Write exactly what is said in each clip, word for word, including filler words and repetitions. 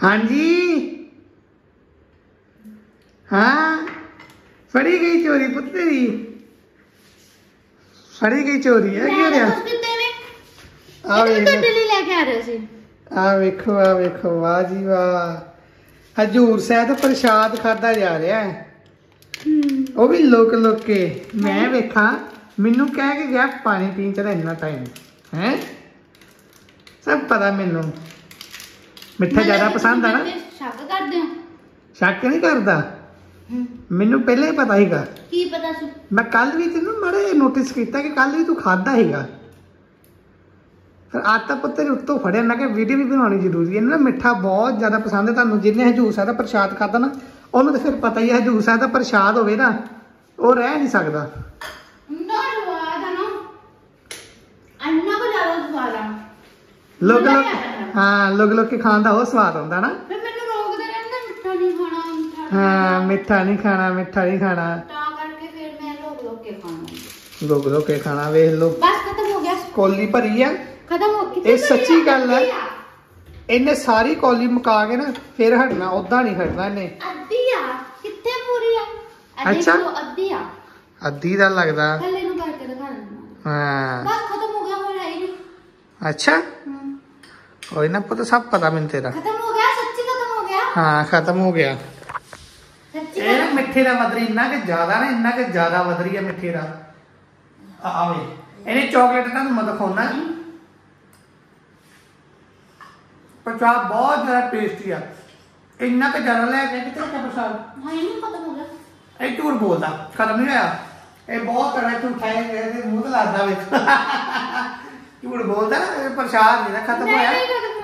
हाँ जी हाँ फड़ी गई चोरी पुत्तरी फड़ी गई चोरी है क्या रहा आ वेखो आ वेखो वाह जी वाह हजूर साहब तो प्रसाद खाता जा रहा है वो भी लुक लुक के मैं वेखा मैनू कह के गया पानी पीन चला इन्ना टाइम है सब पता मैनू मिठा ज्यादा पसंद है ना शक नहीं करता मैनू पहले ही पता हीगा की पता सी मैं कल भी तेन माड़े नोटिस किया कि कल भी तू खादा हीगा फिर आटा पुत्तर उत्तों फड़िया मैं वीडियो भी बनानी जरूरी है ना मिठा बहुत ज्यादा पसंद है तुहानू जिन्हें हजूर साहब का प्रसाद खाता ना उन्होंने तो फिर पता ही है हजूर साहब का प्रसाद होवे ना वो रह नहीं सकता लोग लोग हाँ लोग लोग के खान का वो स्वाद आता ना हाँ मिठा नहीं खाना मिठा नहीं खाना लोग लोग के खाना वेख लो कोली भरी है ये सच्ची गल है इन्हें सारी कौली मुका के ना फिर हटना उदा नहीं हटना इन्हें अच्छा अद्धी का लगता अच्छा कोई ना पता सब पता मैंने तेरा हाँ खत्म हो गया मिठे का वधरी इन्ना के ज्यादा ना इन्ना के ज्यादा वधरी है मिठे का आवे इन्हें चॉकलेट ना मैं दिखाना प्रसाद बहुत ज्यादा टेस्टी है इन्ना के ज्यादा लैके कितने का प्रसाद ये झूठ बोलता खत्म नहीं होया ये बहुत कड़ा झूठा है मुंह तो लगता वे झूठ बोलता ना प्रसाद नहीं खत्म होया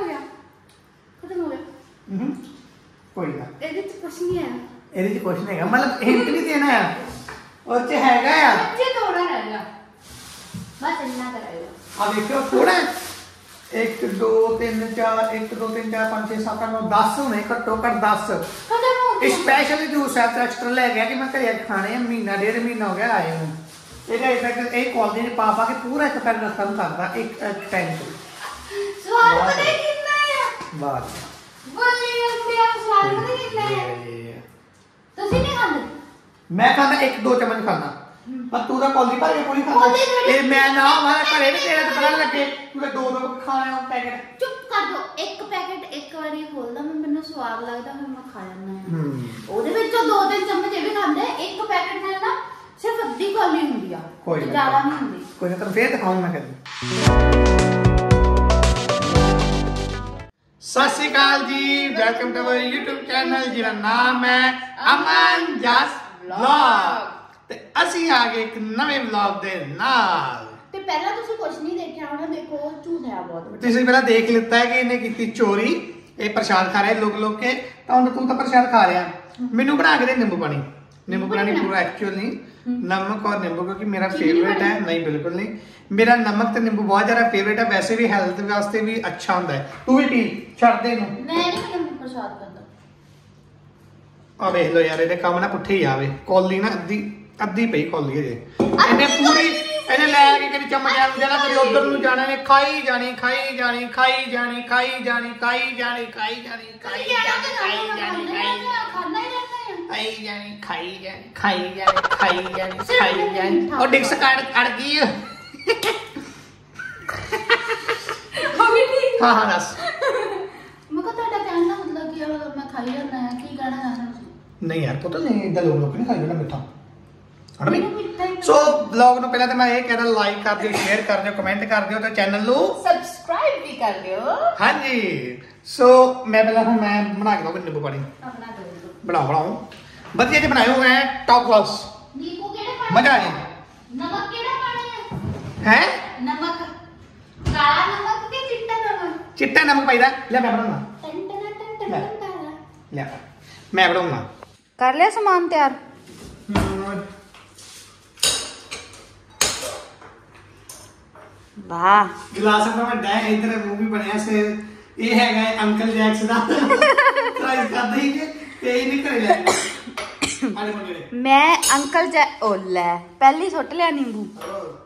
कोई ना ਇਹਦੇ ਚ ਕੁਝ ਨਹੀਂ ਹੈ ਇਹਦੇ ਚ ਕੁਝ ਨਹੀਂ ਹੈਗਾ ਮਤਲਬ ਹਿੰਟ ਨਹੀਂ ਦੇਣਾ ਹੈ ਉਹ ਚ ਹੈਗਾ ਆ ਬੱਚੇ ਥੋੜਾ ਰਹੇਗਾ ਬਸ ਇੰਨਾ ਕਰਾਏਗਾ ਆ ਦੇਖੋ ਥੋੜਾ एक दो तीन चार एक दो तीन चार पाँच छह सात आठ नौ दस होने घट्टो घट दस स्पेशल जूस है एक्स्ट्रा ले गया कि मैं घरे खाने महीना डेढ़ महीना हो गया आए हूँ ये एक क्वालिटी ने पा पा के पूरा एक पैक खत्म करता एक टाइम पे स्वाद पता है कितना है बात बोलिए आप स्वाद पता है कितना है तो सीने खाते मैं खाता एक दो चम्मच खाता पर तू तो कौली भर के कोई खाता ए मैं ना हमारा घरे ने तेरे पता लगे तू दो दो खाने हो पैकेट चुप कर दो एक पैकेट एक बारी खोलदा मैं मेनू स्वाद लगदा फिर मैं खा जाना है ओदे विचों दो तीन चम्मच ये भी खांदे एक पैकेट में ना सिर्फ अद्धी कौली हुंदी आ कोई ज्यादा नहीं हुंदी कोई ना तो फिर दिखाऊं मैं कभी सत श्री अकाल जी welcome to our YouTube channel जिहदा नाम है अमन जस व्लॉग ते असी आ गए एक नवे व्लॉग दे नाल ते पहला तुसी कुछ नहीं देखया होना देखो झूठ है बहुत तुसी पहला देख लेता है कि इन्हें की चोरी ये प्रसाद खा रहे लोग लोग के तो तू तो प्रसाद खा रहा मेनू बना के दे नींबू पानी नींबू पानी पूरा एक्चुअली नमक और नींबू क्योंकि मेरा फेवरेट है नहीं बिल्कुल नहीं मेरा नमक तो नींबू बहुत ज्यादा फेवरेट है वैसे भी हेल्थ वास्ते भी अच्छा होता है तू भी पी छड़ दे मैं नहीं नींबू प्रसाद करदा आ देख लो यार ये काम ना पुठे ही आवे कौली ना अद्धी अद्धी पई कौली जे इन्हें पूरी इन्हें लै के कभी चम्मच जाना कभी उधर नु जाना ने खाई जानी खाई जानी खाई जानी खाई जानी खाई जानी खाई जानी खाई जानी खाई जानी खाना ही रहता है खाई जानी खाई जानी खाई जानी खाई जानी खाई जानी और डिक्स काट काट गई हां हां बस मको ਤੁਹਾਡਾ ਕਹਿਣ ਦਾ मतलब कि मैं खाई जाना है की कहना है नहीं यार पता नहीं इधर लोग लोग नहीं खाई जाना मिठा सो ब्लॉग नु पहले तो मैं ये कहना लाइक कर दियो शेयर कर दियो कमेंट कर दियो तो चैनल नु सब्सक्राइब भी कर दियो हां जी सो मैं पहले हूं मैं बना के दो नींबू पानी बना दो बनाओ बनाओ बढ़िया से बनाए हुए हैं टॉप क्लास नींबू केड़े पानी मजा आए नमक केड़ा पानी है हैं नमक काला नमक के चिट्टा नमक चिट्टा नमक पाईदा ले मैं बनाऊंगा टन टन टन टन ले मैं बनाऊंगा कर लिया सामान तैयार वाह गिलास में बड़ा है इधर मूवी बनया से ये हैगा अंकल जैक्स दा ट्राई कर दई के ते ही नहीं करे ले मैं अंकल जै ओ ले पहली सुट लिया नींबू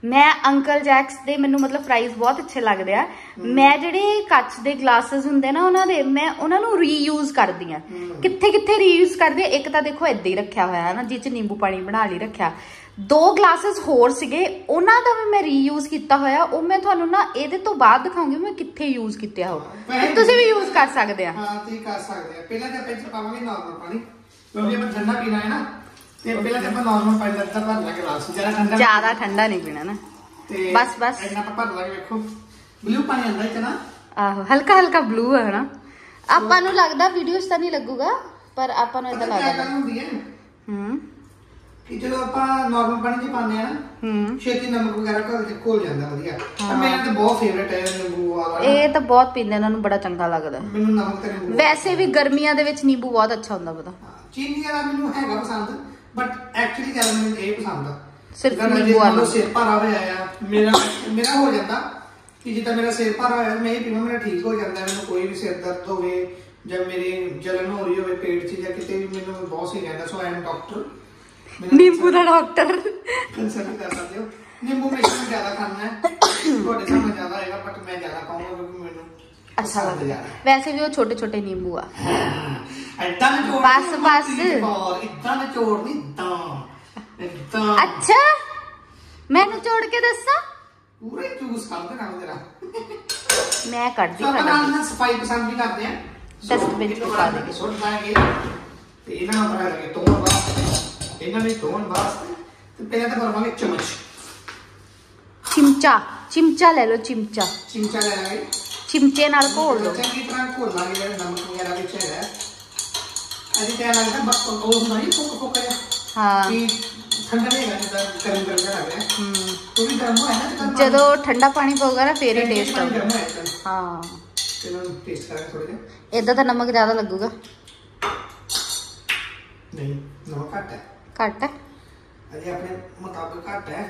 मैं अंकल जैक्स दे मैनू मतलब प्राइस बहुत अच्छे लगते हैं। मैं जेडे कच दे ग्लासेस हुंदे ना उन्हां दे मैं उन्हां नू रीयूज करदी हां। कित्थे कित्थे रीयूज करदे, एक तां देखो इदां ही रखिया होया है ना जिस च नींबू पानी बना ली रखिया। दो ग्लासेस होर सीगे उन्हां दा भी मैं रीयूज किया होया। ओ मैं तुहानू ना इहदे तो बाद दिखाऊंगी मैं कित्थे यूज किया हो, तुसीं भी यूज कर सकदे आ। हां तुसीं कर सकदे आ। पहले तां पिच पावांगे नॉर्मल पानी क्योंकि मैं ठंडा पीना है ना, ते पहले तां मैं नॉर्मल पानी दा भर ला गिलास, ज्यादा ठंडा ज्यादा ठंडा नहीं पीना ना, बस बस इतना भर ला। देखो ब्लू पानी आंदा इतना, आहो हल्का हल्का ब्लू है ना। ਆਪਾਂ ਨੂੰ ਲੱਗਦਾ ਵੀਡੀਓ 'ਚ ਤਾਂ ਨਹੀਂ ਲੱਗੂਗਾ ਪਰ ਆਪਾਂ ਨੂੰ ਇਦਾਂ ਲੱਗਦਾ ਹੂੰ ਕਿ ਜਦੋਂ ਆਪਾਂ ਨਾਰਮਲ ਪਾਣੀ 'ਚ ਪਾਉਂਦੇ ਆ ਨਾ ਹੂੰ ਛੇਤੀ ਨਮਕ ਵਗੈਰਾ ਘੋਲ ਕੇ ਘੋਲ ਜਾਂਦਾ ਵਧੀਆ। ਤਾਂ ਮੇਰਾ ਤਾਂ ਬਹੁਤ ਫੇਵਰੇਟ ਹੈ ਨਿੰਬੂ ਵਾਲਾ, ਇਹ ਤਾਂ ਬਹੁਤ ਪੀਂਦੇ ਇਹਨਾਂ ਨੂੰ ਬੜਾ ਚੰਗਾ ਲੱਗਦਾ ਮੈਨੂੰ ਨਮਕ ਤੇ ਨਿੰਬੂ। ਵੈਸੇ ਵੀ ਗਰਮੀਆਂ ਦੇ ਵਿੱਚ ਨਿੰਬੂ ਬਹੁਤ ਅੱਛਾ ਹੁੰਦਾ ਪਤਾ। ਚੀਨੀ ਵਾਲਾ ਮੈਨੂੰ ਹੈਗਾ ਪਸੰਦ ਬਟ ਐਕਚੁਅਲੀ ਜ਼ਿਆਦਾ ਮੈਨੂੰ ਇਹ ਪਸੰਦ ਆ ਸਿਰਫ ਨਿੰਬੂ ਵਾਲਾ। ਸਿਰ ਭਰਾ ਹੋਇਆ ਆ ਮੇਰਾ ਮੇਰਾ ਹੋ ਜਾਂਦਾ कि जिदा मेरा सिर भरा होया मैं ये पीवां मेरा ठीक हो जाता है। मैंने कोई भी सिर दर्द हो जब मेरी जलन हो रही हो पेट से या किते भी मैंने बहुत सही रहता। सो आई एम डॉक्टर नींबू दा डॉक्टर कंसल्ट कर सकते हो। नींबू में इसमें ज्यादा खाना है थोड़े सामने ज्यादा आएगा बट मैं ज्यादा खाऊंगा क्योंकि मैंने अच्छा लगता है। वैसे भी वो छोटे छोटे नींबू आ इतना निचोड़ बस बस इतना निचोड़ नहीं इतना इतना। अच्छा मैं निचोड़ के दसा पूरा ही जूस करते काम तेरा मैं कर दी। तो अपन ना सफाई पसंद भी करते हैं डस्टबिन में पा देंगे सुट पाएंगे ते इना ना पड़ा लगे तोड़ वास्ते इना में तोड़ वास्ते तो पहले तो भरवांगे चम्मच चिमचा चिमचा ले लो चिमचा चिमचा ले लागे चिमचे नाल घोल लो चंगी तरह घोल लागे जेड़ा नमक वगैरह विच है अभी क्या लगदा बस ओ नहीं फुक फुक जा हां ठंडा नहीं लगदा गर्म गर्म लग रहा है हम्म तो भी गर्म है ना ਜਦੋਂ ਠੰਡਾ ਪਾਣੀ ਪਊਗਾ ਨਾ ਫੇਰ ਹੀ ਟੇਸਟ ਆਊਗਾ। ਹਾਂ ਚਲੋ ਟੇਸਟ ਕਰਾਂਗੇ ਥੋੜਾ ਜਿਹਾ। ਇਦਾਂ ਤਾਂ ਨਮਕ ਜ਼ਿਆਦਾ ਲੱਗੂਗਾ ਨਹੀਂ ਨਮਕ ਘੱਟ ਹੈ ਘੱਟ ਹੈ ਅਜੇ ਆਪਣੇ ਮੁਤਾਬਕ ਘੱਟ ਹੈ।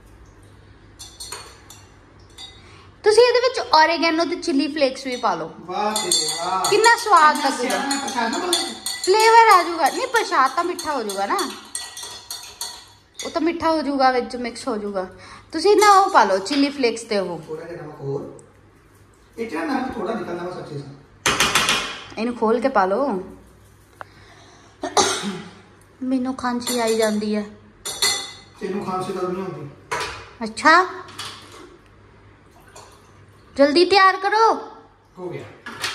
ਤੁਸੀਂ ਇਹਦੇ ਵਿੱਚ ਔਰੇਗੈਨੋ ਤੇ ਚਿੱਲੀ ਫਲੇਕਸ ਵੀ ਪਾ ਲਓ। ਵਾਹ ਤੇ ਵਾਹ ਕਿੰਨਾ ਸਵਾਦ ਲੱਗੂਗਾ। ਫਲੇਵਰ ਆ ਜਾਊਗਾ ਨਹੀਂ ਪ੍ਰਸ਼ਾਦ ਤਾਂ ਮਿੱਠਾ ਹੋ ਜਾਊਗਾ ਨਾ ਉਹ ਤਾਂ ਮਿੱਠਾ ਹੋ ਜਾਊਗਾ ਵਿੱਚ ਮਿਕਸ ਹੋ ਜਾਊਗਾ। ਤੁਸੀਂ ਨਾ ਉਹ ਪਾ ਲਓ ਚਿੱਲੀ ਫਲੇਕਸ ਤੇ ਉਹ ਥੋੜਾ ਜਿਹਾ ਨਮਕ ਹੋਰ ਇਹ ਜਿਹੜਾ ਨਮਕ ਥੋੜਾ ਨਿਕਲਦਾ ਵਾ ਸੱਚੀ ਸਾ ਇਹਨੂੰ ਖੋਲ ਕੇ ਪਾ ਲਓ। ਮੈਨੂੰ ਖਾਂਸੀ ਆਈ ਜਾਂਦੀ ਹੈ ਤੈਨੂੰ ਖਾਂਸੀ ਕਦੋਂ ਨਹੀਂ ਹੁੰਦੀ। ਅੱਛਾ जल्दी तैयार करो हो गया।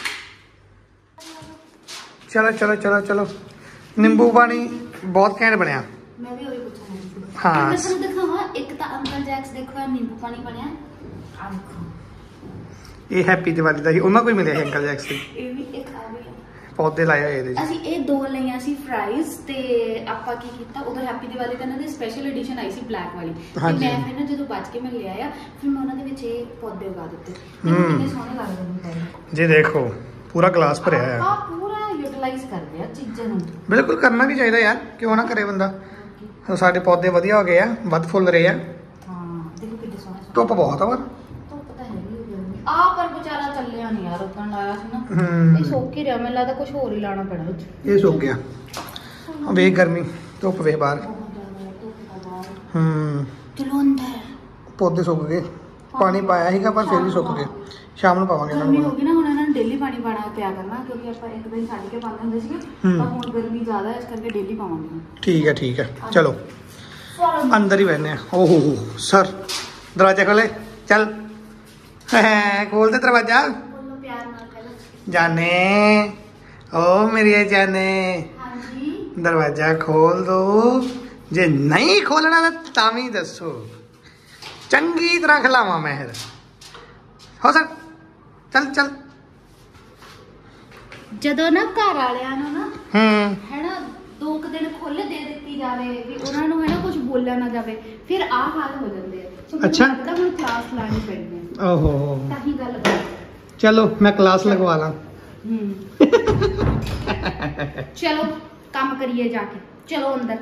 चलो चलो चलो चलो नींबू पानी बहुत घैंट बनया। मैं भी वही पूछा है। हां मैं दिखावा एक ता अंकल जैक्स देखो नींबू पानी बनया आ देखो ये हैप्पी दिवाली दा ही ਉਹਨਾਂ ਕੋਈ ਮਿਲਿਆ ਅੰਕਲ ਜੈਕਸ ਦੀ ਇਹ ਵੀ ਇੱਕ ਆ ਵੀ ਪੌਦੇ ਲਾਏ ਹੋਏ ਇਹਦੇ ਅਸੀਂ ਇਹ ਦੋ ਲਈਆਂ ਸੀ ਫਰਾਈਜ਼ ਤੇ ਆਪਾਂ ਕੀ ਕੀਤਾ ਉਧਰ ਹੈਪੀ ਦੀਵਾਲੀ ਦਾ ਇਹਨਾਂ ਦੀ ਸਪੈਸ਼ਲ ਐਡੀਸ਼ਨ ਆਈ ਸੀ ਬਲੈਕ ਵਾਲੀ ਤੇ ਮੈਂ ਫਿਰ ਨਾ ਜਦੋਂ ਬਚ ਕੇ ਮੈਂ ਲੈ ਆਇਆ ਫਿਰ ਮੈਂ ਉਹਨਾਂ ਦੇ ਵਿੱਚ ਇਹ ਪੌਦੇ ਉਗਾ ਦਿੱਤੇ ਕਿੰਨੇ ਸੋਹਣੇ ਲੱਗਦੇ ਨੇ ਜੀ। ਦੇਖੋ ਪੂਰਾ ਗਲਾਸ ਭਰਿਆ ਹੈ ਆ ਪੂਰਾ ਯੂਟਿਲਾਈਜ਼ ਕਰਦੇ ਆ ਚੀਜ਼ਾਂ ਨੂੰ ਬਿਲਕੁਲ ਕਰਨਾ ਵੀ ਚਾਹੀਦਾ ਯਾਰ ਕਿਉਂ ਨਾ ਕਰੇ ਬੰਦਾ। ਸਾਡੇ ਪੌਦੇ ਵਧੀਆ ਹੋ ਗਏ ਆ ਵੱਧ ਫੁੱਲ ਰਹੇ ਆ। ਹਾਂ ਦੇਖੋ ਕਿੰਨੇ ਸੋਹਣੇ ਧੁੱਪ ਬਹੁਤ ਆ ਪਰ ਆ ਪਰ ਵਿਚਾਰਾ ਚੱਲਿਆ ਨਹੀਂ ਯਾਰ ਉਦੋਂ ਲਾਇਆ ਸੀ ਨਾ ਇਹ ਸੁੱਕ ਹੀ ਰਿਹਾ ਮੈਨੂੰ ਲੱਗਦਾ ਕੁਝ ਹੋਰ ਹੀ ਲਾਣਾ ਪੈਣਾ ਵਿੱਚ ਇਹ ਸੁੱਕ ਗਿਆ। ਵੇਖ ਗਰਮੀ ਧੁੱਪ ਵੇਖ ਬਾਹਰ ਹੂੰ ਚਲੋ ਅੰਦਰ ਪੌਦੇ ਸੁੱਕ ਗਏ ਪਾਣੀ ਪਾਇਆ ਸੀਗਾ ਪਰ ਫਿਰ ਵੀ ਸੁੱਕ ਗਏ। ਸ਼ਾਮ ਨੂੰ ਪਾਵਾਂਗੇ ਇਹਨਾਂ ਨੂੰ ਹੋ ਗਈ ਨਾ ਹੁਣ ਇਹਨਾਂ ਨੂੰ ਡੇਲੀ ਪਾਣੀ ਪਾਣਾ ਪਿਆ ਕਰਨਾ ਕਿਉਂਕਿ ਆਪਾਂ ਇੱਕ ਦਿਨ ਛੱਡ ਕੇ ਪਾਉਂਦੇ ਹੁੰਦੇ ਸੀਗੇ ਪਰ ਹੁਣ ਗਰਮੀ ਜ਼ਿਆਦਾ ਇਸ ਕਰਕੇ ਡੇਲੀ ਪਾਵਾਂਗੇ। ਠੀਕ ਹੈ ਠੀਕ ਹੈ ਚਲੋ ਅੰਦਰ ਹੀ ਬੈਠਨੇ ਆ। ਓਹੋ ਸਰ ਦਰਵਾਜ਼ਾ ਖੋਲੇ ਚੱਲ खोल दे दरवाजा जाने ओ मेरी जाने दरवाजा खोल दो जे नहीं खोलना तो भी दसो चंगी तरह खिलावा महर हो सक चल चल जदों ना घर वालियां नूं ना है ना दो क दिन खुल दे दित्ती जावे भी उन्हां नूं है ना कुछ बोलिया ना जावे फिर आ हाल हो जांदे आ। अच्छा लगदा हुण क्लास लानी पैंदी है। ओहो ताही गल कर चलो मैं क्लास लगवा ला। चलो काम करिए जाके चलो अंदर।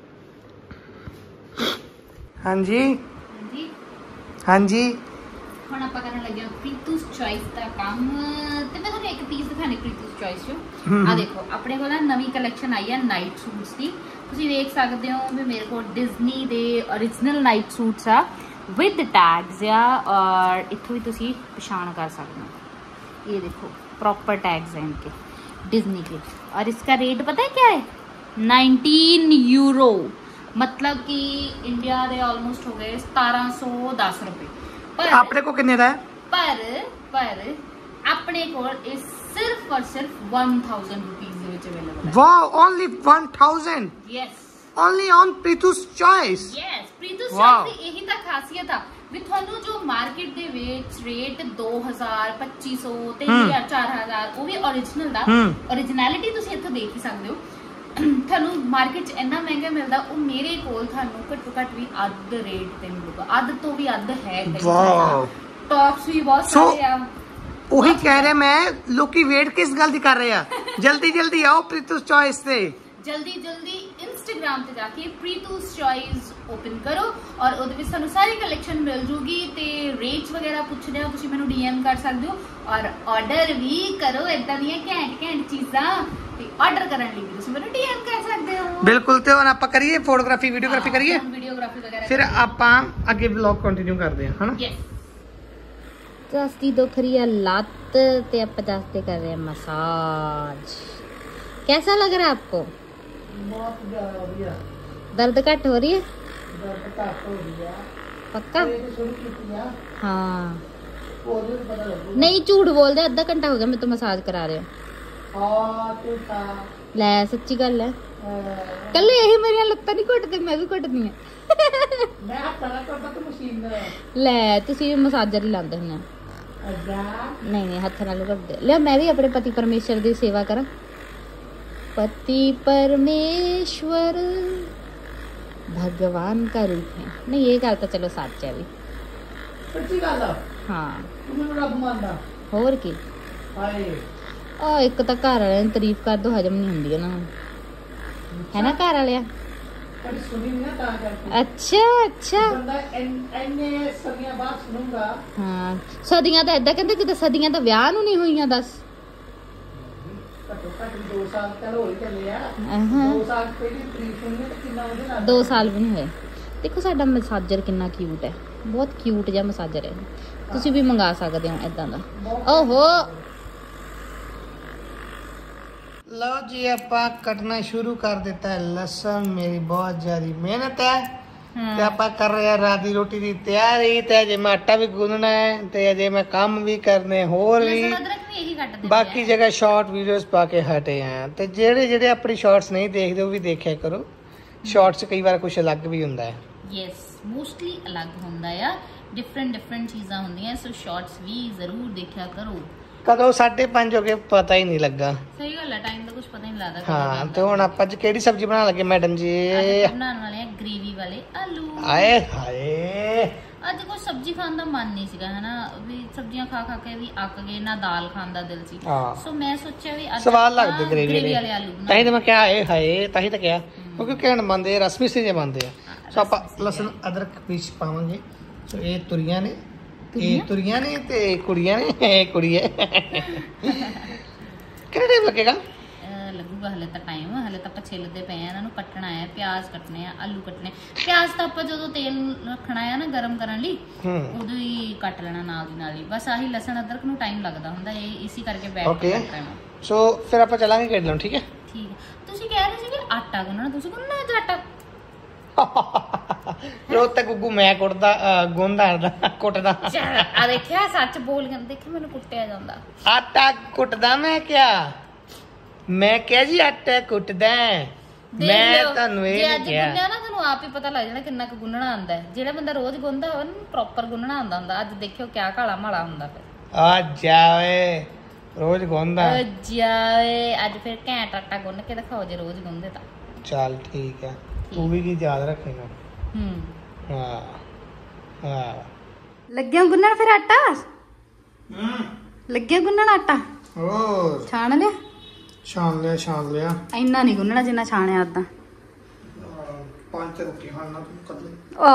हाँ जी जी हाँ जी ਹੁਣ ਆਪਾਂ ਕਰਨ ਲੱਗੇ ਪ੍ਰੀਤੂਸ ਚੋਇਸ ਦਾ ਕੰਮ ਤੇ ਮੈਂ ਤੁਹਾਨੂੰ ਇੱਕ ਪੀਸ ਦਿਖਾਣੇ ਪ੍ਰੀਤੂਸ ਚੋਇਸ ਚੋਂ ਆ ਦੇਖੋ ਆਪਣੇ ਕੋਲ ਨਾ ਨਵੀਂ ਕਲੈਕਸ਼ਨ ਆਈ ਹੈ ਨਾਈਟ ਸੂਟਸ ਦੀ ਤੁਸੀਂ ਵੇਖ ਸਕਦੇ ਹੋ ਵੀ ਮੇਰੇ ਕੋਲ ਡਿਜ਼ਨੀ ਦੇ origignal ਨਾਈਟ ਸੂਟਸ ਆ विद टैग्स आ और इत्थों भी तुसी पछाण कर सकते हो। ये देखो प्रॉपर टैग्स हैं इनके डिज्नी के। और इसका रेट पता है क्या है? नाइनटीन यूरो, मतलब कि इंडिया दे ऑलमोस्ट हो गए सतारह सौ दस रुपए। पर अपने को कितने दा है? पर पर अपने को इस सिर्फ और सिर्फ वन थाउजेंड रुपीज दे विच अवेलेबल है। Wow, only one thousand? Yes, only on Preetu's choice. Yes, Preetu's choice दी यही तां खासियत आ ਵੀ ਤੁਹਾਨੂੰ ਜੋ ਮਾਰਕੀਟ ਦੇ ਵਿੱਚ ਰੇਟ ਦੋ ਹਜ਼ਾਰ ਪੱਚੀ ਸੌ ਤਿੰਨ ਹਜ਼ਾਰ ਚਾਰ ਹਜ਼ਾਰ ਉਹ ਵੀ origignal ਦਾ originality ਤੁਸੀਂ ਇੱਥੇ ਦੇਖ ਹੀ ਸਕਦੇ ਹੋ। ਤੁਹਾਨੂੰ ਮਾਰਕੀਟ 'ਚ ਇੰਨਾ ਮਹਿੰਗਾ ਮਿਲਦਾ, ਉਹ ਮੇਰੇ ਕੋਲ ਤੁਹਾਨੂੰ ਘੱਟੋ ਘੱਟ ਵੀ ਅੱਧ ਰੇਟ ਤੇ ਮਿਲੂਗਾ। ਅੱਧ ਤੋਂ ਵੀ ਅੱਧ ਹੈ। ਵਾਓ, ਟੌਪਸ ਵੀ ਬਹੁਤ ਸਾਰੇ ਆ। ਉਹੀ ਕਹਿ ਰਿਹਾ ਮੈਂ, ਲੋਕੀ ਵੇਟ ਕਿਸ ਗੱਲ ਦੀ ਕਰ ਰਹੇ ਆ। ਜਲਦੀ ਜਲਦੀ ਆਓ ਪ੍ਰੀਤੂਸ ਚॉइस ਤੇ। जल्दी जल्दी इंस्टाग्राम पे जाके प्रीतूस चॉइस ओपन करो और ਉਹਦੇ ਵਿੱਚ ਤੁਹਾਨੂੰ ਸਾਰੀ ਕਲੈਕਸ਼ਨ ਮਿਲ ਜੂਗੀ ਤੇ ਰੇਟਸ ਵਗੈਰਾ ਪੁੱਛਦੇ ਹੋ ਤੁਸੀਂ ਮੈਨੂੰ ਡੀਐਮ ਕਰ ਸਕਦੇ ਹੋ ਔਰ ਆਰਡਰ ਵੀ ਕਰੋ। ਇਦਾਂ ਦੀਆਂ ਘੈਂਟ ਘੈਂਟ ਚੀਜ਼ਾਂ ਤੇ ਆਰਡਰ ਕਰਨ ਲਈ ਵੀ ਤੁਸੀਂ ਮੈਨੂੰ ਡੀਐਮ ਕਰ ਸਕਦੇ ਹੋ। ਬਿਲਕੁਲ। ਤੇ ਹੁਣ ਆਪਾਂ ਕਰੀਏ ਫੋਟੋਗ੍ਰਾਫੀ ਵੀਡੀਓਗ੍ਰਾਫੀ ਕਰੀਏ, ਵੀਡੀਓਗ੍ਰਾਫੀ ਵਗੈਰਾ ਫਿਰ ਆਪਾਂ ਅੱਗੇ ਵਲੌਗ ਕੰਟੀਨਿਊ ਕਰਦੇ ਹਾਂ, ਹਨਾ? ਯੈਸ। ਦਸਤੀ ਦੁਖ ਰਹੀ ਹੈ ਲੱਤ ਤੇ ਆਪਾਂ ਦਸਤੇ ਕਰ ਰਹੇ ਹਾਂ ਮਸਾਜ। कैसा लग रहा है आपको? बहुत बढ़िया। दर्द घट हो रही है? दर्द घट हो रही है पक्का? हाँ। पता नहीं झूठ बोल दे, अद्धा घंटा हो गया मैं तो मसाज करा रहे हो। ले सच्ची गल है, कल यही मेरी लत्तां नहीं घुटदे, मैं भी घुटदी हां। ले तुसी मसाजर ही लांदे हुंदे? नहीं नहीं हत्थ नाल घुटदे। ले मैं भी अपने पति परमेश्वर दी सेवा करा। पति परमेश्वर भगवान का रूप है। नहीं ये गल तो चलो सच है भी। सच्ची गल है। हाँ तुम रब मानदा होर की। हाय आ एक तो घर वाले ने तारीफ कर दो, हजम नहीं हुंदी ना, है ना घर वाले? पर सुनी ना ता करके। अच्छा अच्छा बंदा एने सदियां बाद सुनूंगा। हाँ सदियां तो इदां कहंदे जिद्दां सदियां तो विआह नूं नहीं होईयां। दस दो साल पहले हो चले आ। दो साल पहले तारीफ होनी ते कितना वधे ना। दो साल भी नहीं होए। देखो साडा मसाजर कितना क्यूट है, बहुत क्यूट जिहा मसाजर है। तुसी भी मंगा सकदे हो इदां दा। ओहो लो जी ਆਪਾਂ ਕੱਟਣਾ ਸ਼ੁਰੂ ਕਰ ਦਿੱਤਾ ਹੈ ਲਸਣ। ਮੇਰੀ ਬਹੁਤ ਜ਼ਿਆਦੀ ਮਿਹਨਤ ਹੈ ਤੇ ਆਪਾਂ ਕਰ ਰਹੇ ਆ ਰਾਤ ਦੀ ਰੋਟੀ ਦੀ ਤਿਆਰੀ। ਤੇ ਅਜੇ ਮੈਂ ਆਟਾ ਵੀ ਗੁੰਨਣਾ ਹੈ ਤੇ ਅਜੇ ਮੈਂ ਕੰਮ ਵੀ ਕਰਨੇ ਹੋਰ ਵੀ ਬਾਕੀ ਜਗ੍ਹਾ ਸ਼ਾਰਟ ਵੀਡੀਓਜ਼ ਪਾ ਕੇ ਹਟੇ ਆ। ਤੇ ਜਿਹੜੇ ਜਿਹੜੇ ਆਪਣੀ ਸ਼ਾਰਟਸ ਨਹੀਂ ਦੇਖਦੇ ਉਹ ਵੀ ਦੇਖਿਆ ਕਰੋ। ਸ਼ਾਰਟਸ ਕਈ ਵਾਰ ਕੁਝ ਅਲੱਗ ਵੀ ਹੁੰਦਾ ਹੈ। ਯੈਸ ਮੋਸਟਲੀ ਅਲੱਗ ਹੁੰਦਾ ਆ, ਡਿਫਰੈਂਟ ਡਿਫਰੈਂਟ ਚੀਜ਼ਾਂ ਹੁੰਦੀਆਂ। ਸੋ ਸ਼ਾਰਟਸ ਵੀ ਜ਼ਰੂਰ ਦੇਖਿਆ ਕਰੋ। ਕਦੋਂ ਸਾਢੇ ਪੰਜ ਹੋ ਗਏ ਪਤਾ ਹੀ ਨਹੀਂ ਲੱਗਾ। ਸਹੀ ਗੱਲ ਹੈ, ਟਾਈਮ ਦਾ ਕੁਝ ਪਤਾ ਨਹੀਂ ਲੱਗਦਾ। ਹਾਂ ਤੇ ਹੁਣ ਆਪਾਂ ਅੱਜ ਕਿਹੜੀ ਸਬਜ਼ੀ ਬਣਾਉਣ ਲੱਗੇ ਮੈਡਮ ਜੀ? ਬਣਾਉਣ ਵਾਲੇ ਆ ਗ੍ਰੇਵੀ ਵਾਲੇ ਆਲੂ। ਆਏ ਹਾਏ ਅੱਜ ਕੋਈ ਸਬਜ਼ੀ ਖਾਣ ਦਾ ਮਨ ਨਹੀਂ ਸੀਗਾ, ਹਨਾ ਵੀ ਸਬਜ਼ੀਆਂ ਖਾ ਖਾ ਕੇ ਵੀ ਅੱਕ ਗਏ, ਨਾ ਦਾਲ ਖਾਣ ਦਾ ਦਿਲ ਸੀ। ਸੋ ਮੈਂ ਸੋਚਿਆ ਵੀ ਅੱਜ ਸਵਾਦ ਲੱਗਦੇ ਗ੍ਰੇਵੀ ਵਾਲੇ ਆਲੂ ਬਣਾ। ਤਾਂ ਹੀ ਤਾਂ ਮੈਂ ਕਿਹਾ ਆਏ ਹਾਏ, ਤਾਂ ਹੀ ਤਾਂ ਕਿਹਾ ਕਿਉਂਕਿ ਕਹਿਣ ਬੰਦੇ ਰਸਮੀ ਸੇ ਜੇ ਬੰਦੇ ਆ। ਸੋ ਆਪਾਂ ਲਸਣ ਅਦਰਕ ਵਿੱਚ ਪਾਵਾਂਗੇ। ਸੋ ਇਹ ਤੁਰੀਆਂ ਨੇ, ਇਹ ਤੁਰੀਆਂ ਨੇ ਤੇ ਕੁੜੀਆਂ ਨੇ। ਇਹ ਕੁੜੀ ਹੈ। ਕਿੰਨਾ ਟਾਈਮ ਲੱਗੇਗਾ? ਲੱਗੂਗਾ ਹਲੇ ਤਾਂ ਟਾਈਮ, ਹਲੇ ਤਾਂ ਆਪਾਂ ਛਿੱਲਦੇ ਪਏ ਆ ਇਹਨਾਂ ਨੂੰ। ਕੱਟਣਾ ਹੈ, ਪਿਆਜ਼ ਕੱਟਣੇ ਆ, ਆਲੂ ਕੱਟਣੇ। ਪਿਆਜ਼ ਤਾਂ ਆਪਾਂ ਜਦੋਂ ਤੇਲ ਰੱਖਣਾ ਹੈ ਨਾ ਗਰਮ ਕਰਨ ਲਈ ਉਦੋਂ ਹੀ ਕੱਟ ਲੈਣਾ ਨਾਲ ਦੀ ਨਾਲ ਹੀ। ਬਸ ਆਹੀ ਲਸਣ ਅਦਰਕ ਨੂੰ ਟਾਈਮ ਲੱਗਦਾ ਹੁੰਦਾ, ਇਹ ਇਸੇ ਕਰਕੇ ਬੈਠ ਕੇ ਕੱਟ ਲੈਣਾ। ਸੋ ਫਿਰ ਆਪਾਂ ਚੱਲਾਂਗੇ ਖੇਡ ਲਓ। ਠੀਕ ਹੈ ਠੀਕ ਹੈ। ਤੁਸੀਂ ਕਹਿ ਰਹੇ ਸੀ ਕਿ ਆਟਾ ਗੁੰਨਣਾ, ਤੁਸੀਂ ਗੁੰਨਣਾ ਅੱਜ ਆਟਾ? ਰੋਜ਼ ਤੱਕ ਗੁੱਗੂ ਮੈਂ ਕੁੱਟਦਾ ਗੁੰਨਦਾ ਕੁੱਟਦਾ। ਆ ਦੇਖਿਆ ਸੱਚ ਬੋਲ ਕੇ ਦੇਖਿਆ ਮੈਨੂੰ ਕੁੱਟਿਆ ਜਾਂਦਾ। ਆਟਾ ਕੁੱਟਦਾ ਮੈਂ ਕਿਹਾ ਮੈਂ ਕਿਹਾ ਜੀ ਆਟਾ ਕੁੱਟਦਾ ਮੈਂ ਤੁਹਾਨੂੰ ਇਹ ਨਹੀਂ ਕਿਹਾ। ਗੁੰਨਿਆ ਨਾ ਤੁਹਾਨੂੰ ਆਪ ਹੀ ਪਤਾ ਲੱਗ ਜਾਣਾ ਕਿੰਨਾ ਕੁ ਗੁੰਨਣਾ ਆਉਂਦਾ ਹੈ। ਜਿਹੜਾ ਬੰਦਾ ਰੋਜ਼ ਗੁੰਨਦਾ ਉਹਨੂੰ ਪ੍ਰੋਪਰ ਗੁੰਨਣਾ ਆਉਂਦਾ ਹੁੰਦਾ। ਅੱਜ ਦੇਖਿਓ ਕਿਆ ਕਾਲਾ ਮਾਲਾ ਹੁੰਦਾ ਫਿਰ। ਆ ਜਾਵੇ ਰੋਜ਼ ਗੁੰਨਦਾ ਜਾਵੇ ਅੱਜ ਫਿਰ ਘੈਂਟ ਆਟਾ ਗੁੰਨ ਕੇ ਦਿਖਾਓ ਜੇ ਰੋਜ਼ ਗੁੰਨਦੇ ਤਾਂ। ਚੱਲ ਠੀਕ ਹੈ, ਤੂੰ ਵੀ ਕੀ ਯਾਦ ਰੱਖੇਗਾ। ਹੂੰ ਹਾਂ ਹਾਂ ਲੱਗਿਆ ਗੁੰਨਣ ਫਿਰ ਆਟਾ। ਹੂੰ ਲੱਗਿਆ ਗੁੰਨਣ ਆਟਾ। ਹੋਰ ਛਾਣ ਲਿਆ? ਛਾਣ ਲਿਆ ਛਾਣ ਲਿਆ। ਇੰਨਾ ਨਹੀਂ ਗੁੰਨਣਾ ਜਿੰਨਾ ਛਾਣਿਆ ਉਦਾਂ। ਪੰਜ ਰੋਟੀ ਖਾਣਾ ਤੂੰ ਕਦੇ। ਓ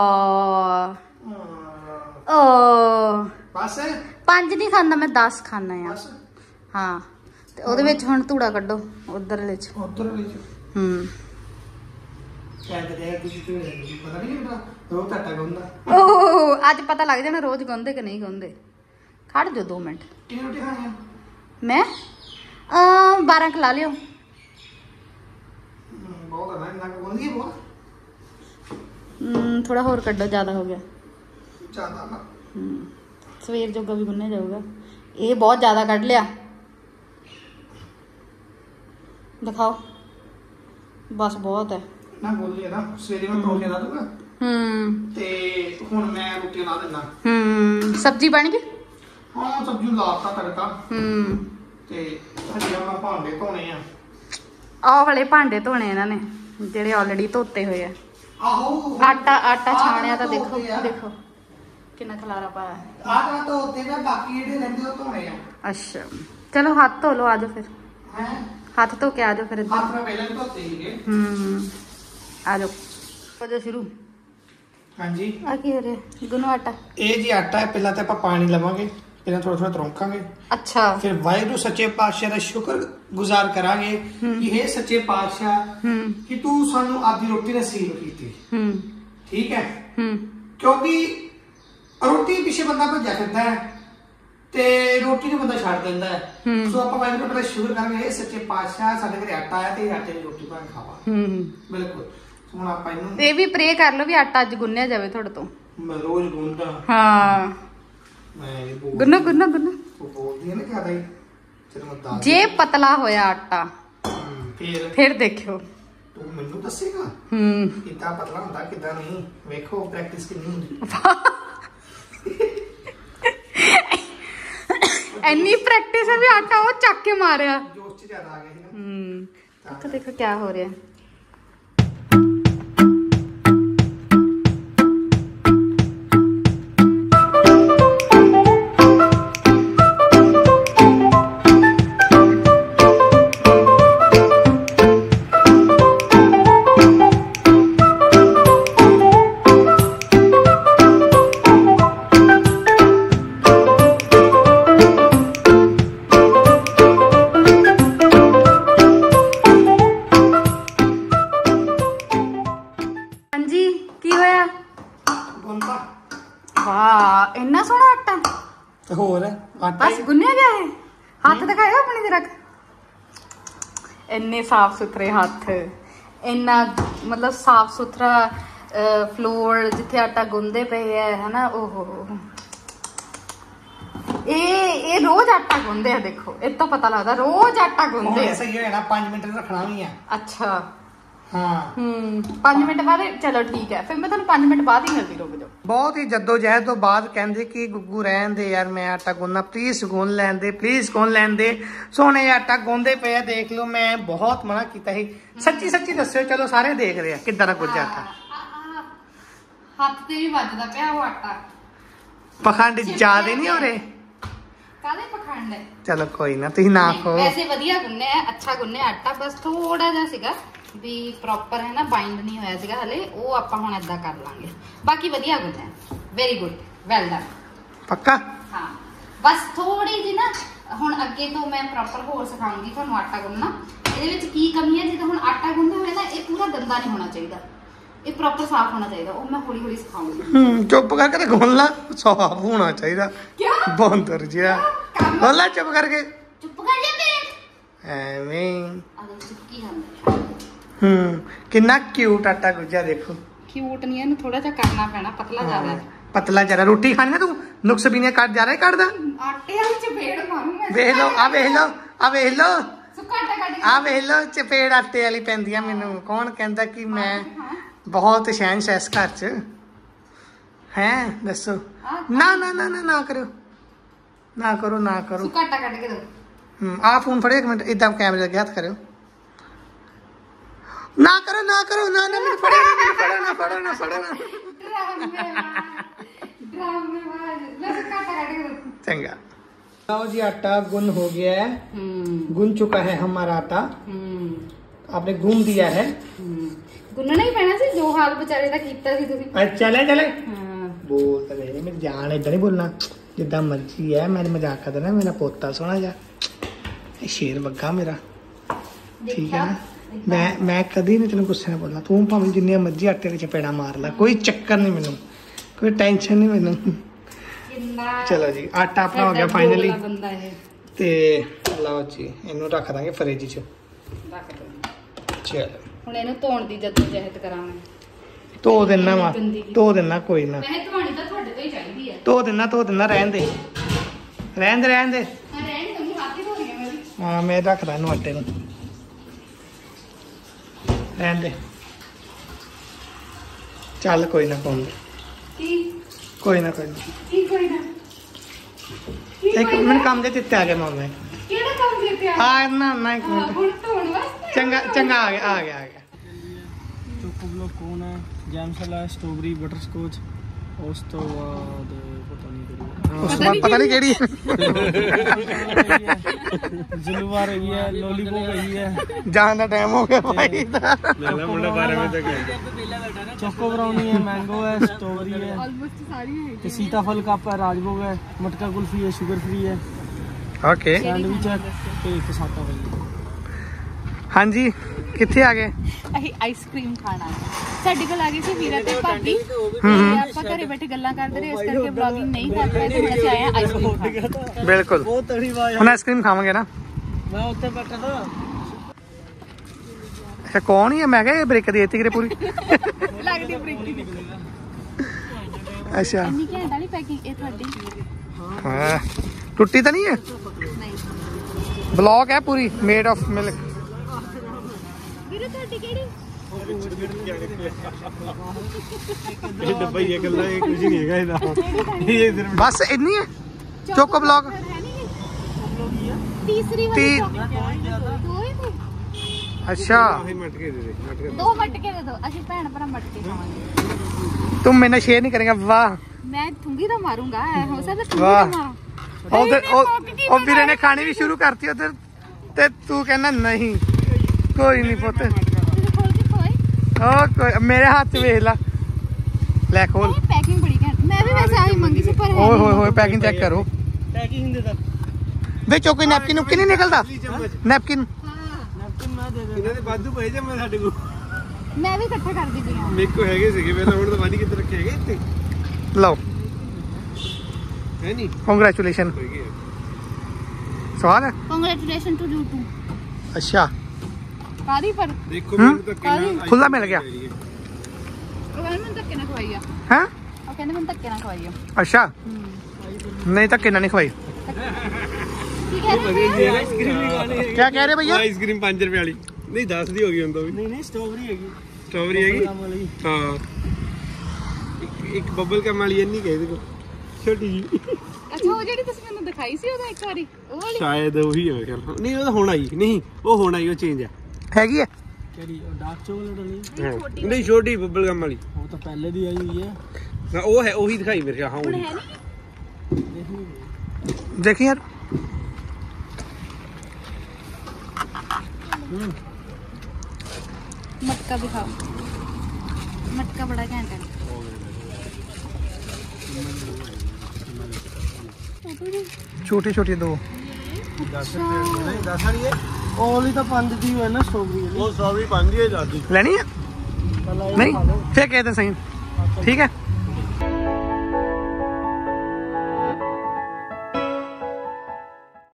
ਓ ਬਸ ਪੰਜ ਨਹੀਂ ਖਾਂਦਾ ਮੈਂ, ਦਸ ਖਾਣਾ ਆ। ਹਾਂ ਤੇ ਉਹਦੇ ਵਿੱਚ ਹੁਣ ਧੂੜਾ ਕੱਢੋ ਉਧਰ ਵਿੱਚ। ਉਧਰ ਵਿੱਚ ਹੂੰ ਪਤਾ ਨਹੀਂ ਕਿਹਦਾ ਰੋਜ਼ ਆਟਾ ਗੁੰਨਦਾ। ਓਹ ਅੱਜ ਪਤਾ ਲੱਗ ਜਾਣਾ ਰੋਜ਼ ਗੁੰਨਦੇ ਕਿ ਨਹੀਂ ਗੁੰਨਦੇ। ਖੜ ਜਾ ਦੋ ਮਿੰਟ। ਕਿੰਨੀ ਰੋਟੀ ਖਾਣੀ ਆ ਮੈਂ ਅ ਬਾਰਾਂ ਖਿਲਾ ਲਿਓ। ਬਹੁਤ ਹੈ ਨਾ ਗੁੰਨ ਗਈ ਬਹੁਤ। ਹਮ ਥੋੜਾ ਹੋਰ ਕੱਢੋ, ਜ਼ਿਆਦਾ ਹੋ ਗਿਆ। ਜ਼ਿਆਦਾ ਨਾ ਹਮ ਸਵੇਰ ਜੋਗਾ ਵੀ ਗੁੰਨਿਆ ਜਾਊਗਾ। ਇਹ ਬਹੁਤ ਜ਼ਿਆਦਾ ਕੱਢ ਲਿਆ। ਦਿਖਾਓ ਬਸ ਬਹੁਤ ਹੈ ਨਾ। ਗੁੰਨ ਲਿਆ ਨਾ ਸਵੇਰੇ ਮੈਂ ਪਰੌਂਠੇ ਲਾ ਦੂੰਗਾ। ਹਮ ਤੇ ਹੁਣ ਮੈਂ ਰੋਟੀ ਲਾ ਦਿੰਦਾ। ਹਮ ਸਬਜ਼ੀ ਬਣ ਗਈ। ਹਾਂ ਸਬਜ਼ੀ ਲਾਤਾ ਤੜਕਾ। ਹਮ ਤੇ ਹਜੇ ਆਪਾਂ ਭਾਂਡੇ ਧੋਣੇ ਆ। ਆਹ ਵਾਲੇ ਭਾਂਡੇ ਧੋਣੇ ਇਹਨਾਂ ਨੇ ਜਿਹੜੇ ਆਲਰੇਡੀ ਧੋਤੇ ਹੋਏ ਆ। ਆਹੋ ਆਟਾ ਆਟਾ ਛਾਣਿਆ ਤਾਂ ਦੇਖੋ ਦੇਖੋ ਕਿੰਨਾ ਖਲਾਰਾ ਪਾਇਆ। ਆਟਾ ਧੋਤੇ ਮੈਂ ਬਾਕੀ ਜਿਹੜੇ ਰਹਿੰਦੇ ਉਹ ਧੋਣੇ ਆ। ਅੱਛਾ ਚਲੋ ਹੱਥ ਧੋ ਲਓ, ਆਜੋ ਫਿਰ। ਹੈ ਹੱਥ ਧੋ ਕੇ ਆਜੋ ਫਿਰ ਇੱਧਰ। ਹੱਥ ਮੈਂ ਪਹਿਲਾਂ ਹੀ ਧੋਤੇ ਸੀਗੇ। ਹਮ ਆਜੋ ਆਜੋ ਸ਼ੁਰੂ। ਹਾਂਜੀ ਆ ਕੀ ਹੋ ਰਿਹਾ? ਗੁੰਨੋ ਆਟਾ। ਇਹ ਜੀ ਆਟਾ ਹੈ। ਪਹਿਲਾਂ ਤਾਂ ਆਪਾਂ ਪਾਣੀ ਲਵਾਂਗੇ, ਪਹਿਲਾਂ ਥੋੜਾ ਥੋੜਾ ਤਰੋਂਕਾਂਗੇ। ਅੱਛਾ ਫਿਰ ਵਾਹਿਗੁਰੂ ਸੱਚੇ ਪਾਤਸ਼ਾਹ ਦਾ ਸ਼ੁਕਰ ਗੁਜ਼ਾਰ ਕਰਾਂਗੇ ਕਿ ਇਹ ਸੱਚੇ ਪਾਤਸ਼ਾਹ ਕਿ ਤੂੰ ਸਾਨੂੰ ਆਪਦੀ ਰੋਟੀ ਨਸੀਬ ਕੀਤੀ। ਹੂੰ ਠੀਕ ਹੈ। ਹੂੰ ਕਿਉਂਕਿ ਰੋਟੀ ਪਿੱਛੇ ਬੰਦਾ ਭੱਜਿਆ ਫਿਰਦਾ ਹੈ ਤੇ ਰੋਟੀ ਨੂੰ ਬੰਦਾ ਛੱਡ ਦਿੰਦਾ ਹੈ। ਸੋ ਆਪਾਂ ਵਾਹਿਗੁਰੂ ਦਾ ਸ਼ੁਕਰ ਕਰਾਂਗੇ ਇਹ ਸੱਚੇ ਪਾਤਸ਼ਾਹ ਸਾਡੇ ਘਰੇ ਆਟਾ ਆਇਆ ਤੇ ਆਟੇ ਦੀ ਰੋਟੀ ਬਣਾ ਖਾਵਾ। ਹੂੰ ਬਿਲਕੁਲ। ਹੁਣ ਆਪਾਂ ਇਹਨੂੰ ਇਹ ਵੀ ਪ੍ਰੇ ਕਰ ਲਓ ਵੀ ਆਟਾ ਅੱਜ ਗੁੰਨਿਆ ਜਾਵੇ ਤੁਹਾਡੇ ਤੋਂ। ਮੈਂ ਰੋਜ਼ ਗੁੰਨਦਾ। ਹਾਂ ਮੈਂ ਗੁੰਨੋ ਗੁੰਨੋ ਗੁੰਨੋ। ਉਹ ਬੋਲਦੀ ਹੈ ਨਾ ਕਿਆਦਾ ਹੀ ਤੈਨੂੰ ਮੈਂ ਦੱਸ। ਜੇ ਪਤਲਾ ਹੋਇਆ ਆਟਾ ਫਿਰ ਫਿਰ ਦੇਖਿਓ ਤੂੰ ਮੈਨੂੰ ਦੱਸੇਗਾ ਹੂੰ ਕਿੱਦਾਂ ਪਤਲਾ ਹੁੰਦਾ ਕਿੱਦਾਂ ਨਹੀਂ। ਵੇਖੋ ਪ੍ਰੈਕਟਿਸ ਕਿੰਨੀ ਹੁੰਦੀ। ਇੰਨੀ ਪ੍ਰੈਕਟਿਸ ਹੈ ਵੀ ਆਟਾ ਉਹ ਚੱਕ ਕੇ ਮਾਰਿਆ। ਜੋਸ਼ ਚ ਜ਼ਿਆਦਾ ਆ ਗਿਆ ਸੀ ਨਾ। ਹੂੰ ਦੇਖੋ ਦੇਖੋ ਕੀ ਹੋ ਰਿਹਾ। ਵਾਹ ਇੰਨਾ ਸੋਹਣਾ ਆਟਾ। ਤੇ ਹੋਰ ਆਟਾ ਬਸ ਗੁੰਨਿਆ ਗਿਆ ਹੈ। ਹੱਥ ਦਿਖਾਇਓ ਆਪਣੇ ਜਰਾ। ਇੰਨੇ ਸਾਫ ਸੁਥਰੇ ਹੱਥ, ਇੰਨਾ ਮਤਲਬ ਸਾਫ ਸੁਥਰਾ ਫਲੋਰ ਜਿੱਥੇ ਆਟਾ ਗੁੰਨਦੇ ਪਏ ਹੈ ਹਨਾ। ਓਹੋ ਇਹ ਇਹ ਰੋਜ਼ ਆਟਾ ਗੁੰਨਦੇ ਆ। ਦੇਖੋ ਇਹ ਤੋਂ ਪਤਾ ਲੱਗਦਾ ਰੋਜ਼ ਆਟਾ ਗੁੰਨਦੇ ਆ। ਸਹੀ ਹੋਣਾ ਪੰਜ ਮਿੰਟ ਰੱਖਣਾ ਵੀ ਆ। ਅੱਛਾ ਹਾਂ ਹੂੰ ਪੰਜ ਮਿੰਟ ਬਾਅਦ ਚਲੋ ਠੀਕ ਹੈ। ਫਿਰ ਮੈਂ ਤੁਹਾਨੂੰ ਪੰਜ ਮਿੰਟ ਬਾਅਦ ਹੀ ਮਿਲਦੀ। ਰੁਕ ਜਾਓ। ਬਹੁਤ ਹੀ ਜੱਦੋ ਜਹਿਦ ਤੋਂ ਬਾਅਦ ਕਹਿੰਦੇ ਕਿ ਗੁੱਗੂ ਰਹਿਣ ਦੇ ਯਾਰ ਮੈਂ ਆਟਾ ਗੁੰਨਣਾ ਪਲੀਜ਼ ਗੁੰਨ ਲੈਣ ਦੇ ਪਲੀਜ਼ ਗੁੰਨ ਲੈਣ ਦੇ। ਸੋਹਣੇ ਆਟਾ ਗੁੰਨਦੇ ਪਏ ਆ ਦੇਖ ਲਓ। ਮੈਂ ਬਹੁਤ ਮਨਾ ਕੀਤਾ ਸੀ। ਸੱਚੀ ਸੱਚੀ ਦੱਸਿਓ। ਚਲੋ ਸਾਰੇ ਦੇਖ ਰਹੇ ਆ ਕਿੱਦਾਂ ਦਾ ਗੁੱਜਾ ਆਟਾ। ਹੱਥ ਤੇ ਵੀ ਵੱਜਦਾ ਪਿਆ ਉਹ ਆਟਾ। ਪਖੰਡ ਜ਼ਿਆਦੇ ਨਹੀਂ ਹੋ ਰਹੇ। ਕਾਹਦੇ ਪਖੰਡ ਹੈ? ਚਲੋ ਕੋਈ ਨਾ ਤੁਸੀਂ ਨਾ ਖੋ। ਵੈਸੇ ਵਧੀਆ ਗੁੰਨਿਆ ਅੱਛਾ ਗੁੰਨਿਆ ਆਟਾ। ਬਸ ਥੋੜਾ ਜਿਹਾ ਸੀਗਾ ਵੀ ਪ੍ਰੋਪਰ ਹੈ ਨਾ ਬਾਈਂਡ ਨਹੀਂ ਹੋਇਆ ਸੀਗਾ ਹਲੇ। ਉਹ ਆਪਾਂ ਹੁਣ ਏਦਾਂ ਕਰ ਲਾਂਗੇ। ਬਾਕੀ ਵਧੀਆ ਗੁੰਨਿਆ। Very good well done. ਪੱਕਾ ਹਾਂ ਬਸ ਥੋੜੀ ਜਿਹੀ ਨਾ ਹੁਣ ਅੱਗੇ ਤੋਂ ਮੈਂ ਪ੍ਰੋਪਰ ਹੋਰ ਸਿਖਾਉਂਗੀ ਤੁਹਾਨੂੰ ਆਟਾ ਗੁੰਨਣਾ। ਇਹਦੇ ਵਿੱਚ ਕੀ ਕਮੀ ਹੈ? ਜਿੱਦਾਂ ਹੁਣ ਆਟਾ ਗੁੰਨਦੇ ਹੋਏ ਨਾ ਇਹ ਪੂਰਾ ਗੰਦਾ ਨਹੀਂ ਹੋਣਾ ਚਾਹੀਦਾ। ਇਹ ਪ੍ਰੋਪਰ ਸਾਫ਼ ਹੋਣਾ ਚਾਹੀਦਾ। ਉਹ ਮੈਂ ਹੌਲੀ ਹੌਲੀ ਸਿਖਾਉਂਗੀ। ਹੂੰ ਚੁੱਪ ਕਰਕੇ ਤੇ ਗੁੰਨ ਲਾ। ਸਾਫ਼ ਹੋਣਾ ਚਾਹੀਦਾ। ਕਿਉਂ ਬੰਦਰ ਜਿਹਾ ਗੁੰਨ ਲਾ ਚੁੱਪ ਕਰਕੇ। ਚੁੱਪ ਕਰ ਜਾ ਬੇ ਐਵੇਂ ਅਗਰ ਚੁੱਪਕੀ ਜਾਂਦਾ। ਹੂੰ ਕਿੰਨਾ ਕਿਊਟ ਆਟਾ ਗੁੱਜਾ ਦੇਖੋ। ਕਿਊਟ ਨਹੀਂ ਇਹਨੂੰ ਥੋੜਾ ਜਿਹਾ ਕਰਨਾ ਪੈਣਾ ਪਤਲਾ ਜ਼ਿਆਦਾ। ਪਤਲਾ ਜਰਾ ਰੋਟੀ ਖਾਣੀ ਨਾ ਤੂੰ ਨੁਕਸ ਵੀ ਨੇ ਕੱਢ ਜਾ ਰਿਹਾ ਕੱਢਦਾ। ਆਟੇ ਵਾਲੀ ਚਪੇੜ ਮਾਰੂ ਮੈਂ। ਵੇਖ ਲਓ ਆ ਵੇਖ ਲਓ ਆ ਵੇਖ ਲਓ ਸੁੱਕਾ ਆਟਾ ਕੱਢ ਆ ਵੇਖ ਲਓ ਚਪੇੜ ਆਟੇ ਵਾਲੀ ਪੈਂਦੀਆਂ ਮੈਨੂੰ। ਕੌਣ ਕਹਿੰਦਾ ਕਿ ਮੈਂ ਬਹੁਤ ਸ਼ਹਿਨशाह ਇਸ ਘਰ ਚ ਹੈ। ਦੱਸੋ ਨਾ ਨਾ ਨਾ ਨਾ ਨਾ ਕਰੋ ਨਾ ਕਰੋ ਨਾ ਕਰੋ। ਸੁੱਕਾ ਆਟਾ ਕੱਢ ਕੇ ਦਿਓ। ਹੂੰ ਆ ਫੋਨ ਫੜਿਓ ਇੱਕ ਮਿੰਟ। ਇਦਾਂ ਕੈਮਰੇ ਅੱਗੇ ਹੱਥ ਕਰਿਓ। ਨਾ ਕਰੋ ਨਾ ਕਰੋ ਨਾ ਨਾ ਮੈਨੂੰ ਫੜਿਓ ਨਾ ਫੜੋ ਨਾ ਫੜੋ ਨਾ ਫੜੋ ਨਾ। चंगा लो जी आटा गुन हो गया है। गुन चुका है हमारा आटा। आपने गुन दिया है। गुनना ही पैना सी जो हाल बेचारे दा कीता सी तुसी। चले चले बोल तो नहीं मेरी जान इधर नहीं बोलना जिदा मर्जी है। मैंने मजाक कर देना। मेरा पोता सोना जा शेर वगा मेरा ठीक है ना। मैं मैं कदी नहीं तेन गुस्से में बोलना, तू भावें जिन्नियां मर्जी आटे के चपेड़ा मार ला, कोई चक्कर नहीं मैनू, कोई टेंशन नहीं मैनू। चलो जी आटा अपना हो गया फाइनली ते लाओ जी इनू रख दांगे फ्रिज च। चलो ਹੁਣ ਇਹਨੂੰ ਧੋਣ ਦੀ ਜਦੋਜਹਿਦ ਕਰਾਂਗੇ। ਧੋ ਦੇਣਾ ਵਾ, ਧੋ ਦੇਣਾ ਕੋਈ ਨਾ। ਮੈਂ ਧੋਣੀ ਤਾਂ ਤੁਹਾਡੇ ਤੋਂ ਹੀ ਚਾਹੀਦੀ ਹੈ। ਧੋ ਦੇਣਾ ਧੋ ਦੇਣਾ ਰਹਿਣ ਦੇ ਰਹਿਣ ਦੇ ਰਹਿਣ ਦੇ। ਹਾਂ ਰਹਿਣ ਦੇ, ਮੈਂ ਹੱਥ ਹੀ ਧੋ ਰਹੀ ਹਾਂ ਮੈਂ ਵੀ। ਹਾਂ ਮੈਂ ਰੱਖਦਾ ਇਹਨੂੰ ਆਟੇ ਨੂੰ, ਰਹਿਣ ਦੇ। ਚੱਲ ਕੋਈ ਨਾ ਕੋਈ ਕੀ ਕੋਈ ਨਾ ਕੋਈ ਨਾ ਕੀ ਕੋਈ ਨਾ ਇੱਕ ਮਿੰਟ ਕੰਮ ਦੇ ਦਿੱਤੇ ਆ ਗਿਆ ਮਾਮੇ। ਕਿਹੜਾ ਕੰਮ ਦਿੱਤੇ ਆ? ਆ ਨਾ ਨਾ ਇੱਕ ਮਿੰਟ ਹੁਣ ਧੋਣ ਵਾਸਤੇ। ਚੰਗਾ ਚੰਗਾ ਆ ਗਿਆ ਆ ਗਿਆ ਆ ਗਿਆ। ਚੋਕੋ ਬਲੌਕ ਕੋਨ ਹੈ, ਜੈਮ ਸਲਾ, ਸਟ੍ਰਾਬੇਰੀ, ਬਟਰ ਸਕੋਚ, ਉਸ ਤੋਂ ਬਾਅਦ ਪਤਾ ਨਹੀਂ ਕਿਹੜੀ ਉਸ ਤੋਂ ਬਾਅਦ ਪਤਾ ਨਹੀਂ ਕਿਹੜੀ ਜਲੂਵਾਰ ਹੈਗੀ ਹੈ, ਲੋਲੀਪੌਪ ਹੈਗੀ ਹੈ। ਜਾਣ ਦਾ ਟਾਈਮ ਹੋ ਗਿਆ ਭਾਈ ਦਾ। ਮੁੰਡਾ ਬਾਰਾਂ ਵਜੇ ਤੱਕ ਚੋਕੋ ਬਰਾਉਨੀ ਹੈ, ਮੈਂਗੋ ਹੈ, ਸਟ੍ਰਾਬੇਰੀ ਹੈ, ਆਲਮੋਸਟ ਸਾਰੀ ਹੈ। ਤੇ ਸੀਤਾਫਲ ਕੱਪ ਹੈ, ਰਾਜਭੋਗ ਹੈ, ਮਟਕਾ ਕੁਲਫੀ ਹੈ, ਸ਼ੂਗਰ ਫ੍ਰੀ ਹੈ। ਓਕੇ ਸੈਂਡਵਿਚ ਹੈ ਤੇ ਇੱਕ ਸਾਤਾ ਭਾਈ। ਹਾਂਜੀ ਕਿੱਥੇ ਆ ਗਏ? ਅਸੀਂ ਆਈਸਕ੍ਰੀਮ ਖਾਣਾ ਸਾਡੇ ਕੋਲ ਆ ਗਈ ਸੀ ਵੀਰਾ ਤੇ ਭਾਬੀ, ਤੇ ਆਪਾਂ ਘਰੇ ਬੈਠੇ ਗੱਲਾਂ ਕਰਦੇ ਰਹੇ, ਇਸ ਕਰਕੇ ਵਲੌਗਿੰਗ ਨਹੀਂ ਕਰ ਪਾਏ, ਤੇ ਹੁਣ ਅਸੀਂ ਆਏ ਆ ਆਈਸਕ੍ਰੀਮ ਖਾਣ। ਬਿਲਕੁਲ ਬਹੁਤ ਤੜੀ ਆਵਾਜ਼। ਹੁਣ ਆਈਸਕ੍ਰੀਮ ਖਾਵਾਂਗੇ ਨਾ। ਮੈਂ ਉੱਥੇ ਬੈਠਾ ਥਾ। ਅੱਛਾ ਕੌਣ ਹੀ ਹੈ? ਮੈਂ ਕਿਹਾ ਇਹ ਬ੍ਰੇਕ ਦੇ ਦਿੱਤੀ ਕਿਰੇ ਪੂਰੀ। ਲੱਗਦੀ ਬ੍ਰੇਕ ਦੀ ਅੱਛਾ ਇੰਨੀ ਘੈਂਟ ਵਾਲੀ ਪੈਕਿੰਗ ਇਹ ਤੁਹਾਡੀ। ਹਾਂ ਟੁੱਟੀ ਤਾਂ ਨਹੀਂ ਹੈ? ਨਹੀਂ ਬਲੌਕ ਹੈ ਪੂਰੀ ਮੇਡ ਆਫ ਮਿਲਕ। ਵੀਰੇ ਤੁਹਾਡੀ ਕਿਹੜੀ? ਇਹ ਡੱਬਾ ਹੀ ਹੈ ਇਕੱਲਾ, ਇਹ ਕੁਝ ਨਹੀਂ ਹੈਗਾ ਇਹਦਾ। ਇਹ ਸਿਰਫ ਬਸ ਇੰਨੀ ਹੈ ਚੋਕੋ ਬਲੌਕ। ਤੀਸਰੀ ਵਾਲੀ ਦੋ ਹੀ ਤੇ। ਅੱਛਾ ਮਟਕੇ ਦੇ ਦੇ, ਮਟਕੇ ਦੋ ਮਟਕੇ ਦੇ ਦੋ, ਅਸੀਂ ਭੈਣ ਭਰਾ ਮਟਕੇ ਖਾਵਾਂਗੇ। ਤੂੰ ਮੇਰੇ ਨਾਲ ਸ਼ੇਅਰ ਨਹੀਂ ਕਰੇਗਾ? ਵਾਹ ਮੈਂ ਠੁੰਗੀ ਤਾਂ ਮਾਰੂੰਗਾ, ਹੋ ਸਕਦਾ ਠੁੰਗੀ ਵਾਹ। ਤਾਂ ਮਾਰਾਂ। ਉਧਰ ਉਹ ਵੀਰੇ ਨੇ ਖਾਣੀ ਵੀ ਸ਼ੁਰੂ ਕਰਤੀ ਉਧਰ, ਤੇ ਤੂੰ ਕਹਿੰਦਾ ਨਹੀਂ ਕੋਈ ਨਹੀਂ ਪੁੱਤ। ਤੁਸੀਂ ਖੋਲ ਕੇ ਖੋਏ। ਉਹ ਕੋਈ ਮੇਰੇ ਹੱਥ 'ਚ ਵੇਖ ਲਾ, ਲੈ ਖੋਲ। ਇਹ ਪੈਕਿੰਗ ਬੜੀ ਘੈਂਟ, ਮੈਂ ਵੀ ਵੈਸੇ ਆਹੀ ਮੰਗੀ ਸੀ ਪਰ ਓਏ ਹੋਏ ਹੋਏ ਪੈਕਿੰਗ ਚੈੱਕ ਕਰੋ। ਪੈਕਿੰਗ ਦੇ ਦਰ ਵਿੱਚੋਂ ਕੋਈ ਨੈਪਕਿਨ ਨੁਪਕਿਨ ਨਹੀਂ ਨਿਕਲਦਾ? ਨੈਪਕਿਨ ਨੈਪਕਿਨ ਮੈਂ ਦੇ ਦੇ। ਇਹਨਾਂ ਦੇ ਵਾਧੂ ਪਏ ਜੇ ਮੈਂ ਸਾਡੇ ਕੋਲ। ਮੈਂ ਵੀ ਇਕੱਠਾ ਕਰਦੀ ਪਈ ਹਾਂ। ਮੇਰੇ ਕੋਲ ਹੈਗੇ ਸੀਗੇ ਪਹਿਲਾਂ, ਹੁਣ ਤਾਂ ਵਾਧੀ ਕਿੱਥੇ ਰੱਖੇ ਹੈਗੇ ਇੱਥੇ। ਲਓ ਹੈ ਨਹੀਂ ਕੰਗ੍ਰੈਚੁਲੇਸ਼ਨ। ਸਵਾਲ ਹੈ? Congratulation to you too. ਅੱਛਾ ਕਾਦੀ ਪਰ ਦੇਖੋ ਮੈਨੂੰ ਤਾਂ ਕਿੰਨਾ ਖੁੱਲਾ ਮਿਲ ਗਿਆ। ਉਹ ਕਹਿੰਦੇ ਮੈਨੂੰ ਧੱਕੇ ਨਾਲ ਖਵਾਈ ਆ। ਹੈ ਉਹ ਕਹਿੰਦੇ ਮੈਨੂੰ ਧੱਕੇ ਨਾਲ ਖਵਾਈ ਆ। ਅੱਛਾ ਨਹੀਂ ਤਾਂ ਕਿੰਨਾ ਨਹੀਂ ਖਵਾਈ। ਕੀ ਕਹਿ ਰਹੇ ਹੋ? ਆਈਸਕ੍ਰੀਮ ਵੀ ਖਾਣੀ ਹੈ। ਕੀ ਕਹਿ ਰਹੇ ਭਈਆ? ਆਈਸਕ੍ਰੀਮ ਪੰਜ ਰੁਪਏ ਵਾਲੀ ਨਹੀਂ, ਦਸ ਦੀ ਹੋ ਗਈ ਹੁਣ ਤਾਂ ਵੀ। ਨਹੀਂ ਨਹੀਂ ਸਟ੍ਰਾਬੇਰੀ ਹੈਗੀ। ਸਟ੍ਰਾਬੇਰੀ ਹੈਗੀ ਹਾਂ। ਇੱਕ ਇੱਕ ਬਬਲ ਕਮ ਵਾਲੀ ਇੰਨੀ ਕਹੇ ਦੇਖੋ ਛੋਟੀ ਜੀ। ਅੱਛਾ ਉਹ ਜਿਹੜੀ ਤੁਸੀਂ ਮੈਨੂੰ ਦਿਖਾਈ ਸੀ ਉਹਦਾ ਇੱਕ ਵਾਰੀ, ਉਹ ਵਾਲੀ ਸ਼ਾਇਦ ਉਹੀ ਹੈ ਖਿਆਲ। ਨਹੀਂ ਉਹ ਤਾਂ ਹੁਣ ਆਈ, ਨਹੀਂ ਉਹ ਹੁਣ ਆਈ, ਉਹ ਚੇਂਜ ਹੈ। ਹੈਗੀ ਹੈ ਕਿਹੜੀ? ਉਹ ਡਾਰਕ ਚਾਕਲੇਟ ਵਾਲੀ ਨਹੀਂ, ਛੋਟੀ ਬਬਲ ਗਮ ਵਾਲੀ। ਉਹ ਤਾਂ ਪਹਿਲੇ ਦੀ ਆਈ ਹੋਈ ਹੈ ਨਾ। ਉਹ ਹੈ ਉਹੀ ਦਿਖਾਈ ਮੇਰੇ ਖਿਆਲ। ਹਾਂ ਹੁਣ ਉਹੀ ਹੈ ਨਹੀਂ। ਦੇਖੀ ਯਾਰ ਮਟਕਾ ਦਿਖਾਓ, ਮਟਕਾ ਬੜਾ ਘੈਂਟ ਹੈ। ਛੋਟੀ ਛੋਟੀ ਦੋ ਦਸ ਰੁਪਏ ਨਹੀਂ, ਦਸ ਵਾਲੀ ਹੈ। ਉਹ ਵਾਲੀ ਤਾਂ ਪੰਜ ਦੀ ਹੈ ਨਾ ਸਟ੍ਰਾਬੇਰੀ। ਉਹ ਸਟ੍ਰਾਬੇਰੀ ਪੰਜ ਦੀ ਹੈ, ਦਸ ਦੀ ਲੈਣੀ ਹੈ? ਨਹੀਂ ਫੇਰ ਕਹਿ ਦੇ ਸਹੀ ਠੀਕ ਹੈ।